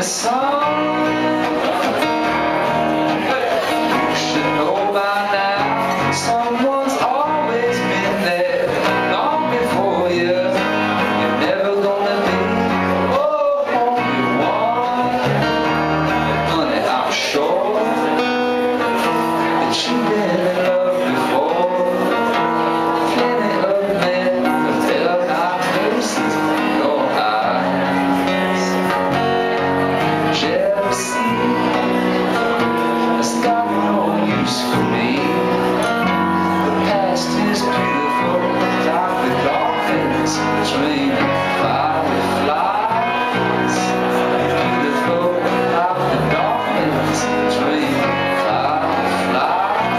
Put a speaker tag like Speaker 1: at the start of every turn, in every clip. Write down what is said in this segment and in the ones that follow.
Speaker 1: song. You should know by now, someone's always been there, long before you. You're never gonna be only one. But honey, I'm sure that you've been in love before. Plenty of men have felt our faces in your eyes. Jealousy has got no use for me. The past is beautiful, like the dolphins dreaming fireflies. Beautiful, like the dolphins dreaming fireflies.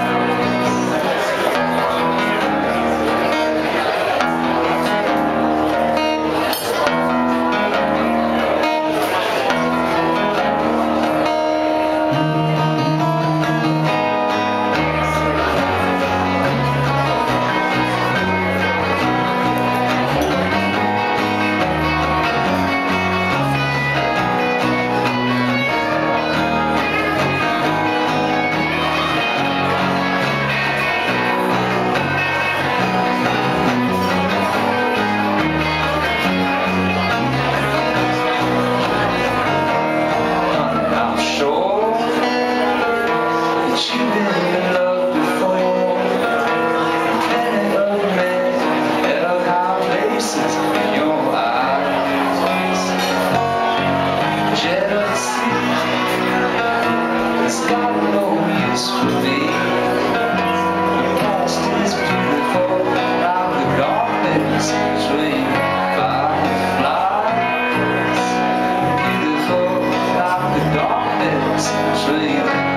Speaker 1: You've been in love before. Plenty of men held high places in your eyes. Jealousy has got no use for me. The past is beautiful, like the dolphins dream fireflies. Beautiful, like the dolphins dream.